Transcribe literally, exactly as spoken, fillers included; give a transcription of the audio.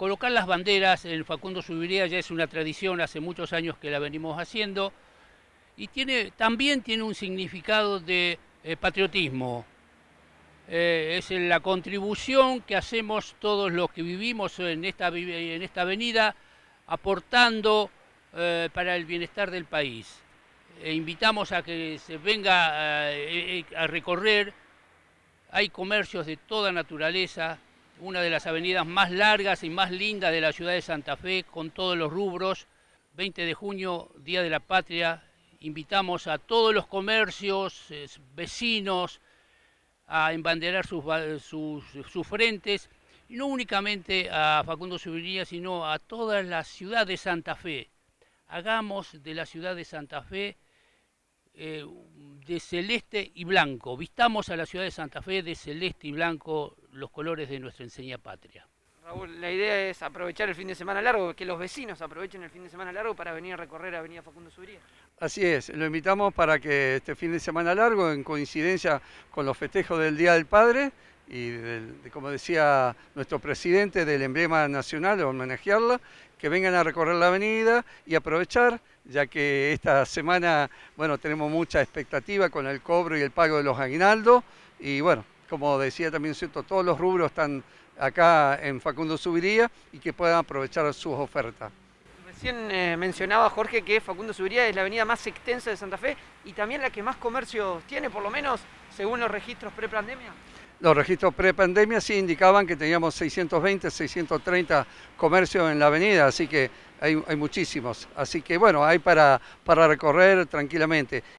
colocar las banderas en Facundo Zubiría ya es una tradición, hace muchos años que la venimos haciendo, y tiene, también tiene un significado de eh, patriotismo. Eh, es la contribución que hacemos todos los que vivimos en esta, en esta avenida, aportando eh, para el bienestar del país. E invitamos a que se venga eh, a recorrer. Hay comercios de toda naturaleza, una de las avenidas más largas y más lindas de la ciudad de Santa Fe, con todos los rubros. veinte de junio, Día de la Patria, invitamos a todos los comercios, eh, vecinos, a embanderar sus, sus, sus frentes, y no únicamente a Facundo Zubiría, sino a toda la ciudad de Santa Fe. Hagamos de la ciudad de Santa Fe eh, de celeste y blanco. Vistamos a la ciudad de Santa Fe de celeste y blanco, los colores de nuestra enseña patria. Raúl, la idea es aprovechar el fin de semana largo, que los vecinos aprovechen el fin de semana largo para venir a recorrer Avenida Facundo Zubiría. Así es, lo invitamos para que este fin de semana largo, en coincidencia con los festejos del Día del Padre y, del, de, como decía nuestro presidente, del emblema nacional, de homenajearla, que vengan a recorrer la avenida y aprovechar, ya que esta semana, bueno, tenemos mucha expectativa con el cobro y el pago de los aguinaldos, y bueno, como decía también, cierto, todos los rubros están acá en Facundo Zubiría y que puedan aprovechar sus ofertas. Recién eh, mencionaba Jorge que Facundo Zubiría es la avenida más extensa de Santa Fe y también la que más comercios tiene, por lo menos según los registros pre-pandemia. Los registros pre-pandemia sí indicaban que teníamos seiscientos veinte, seiscientos treinta comercios en la avenida, así que hay, hay muchísimos. Así que bueno, hay para, para recorrer tranquilamente.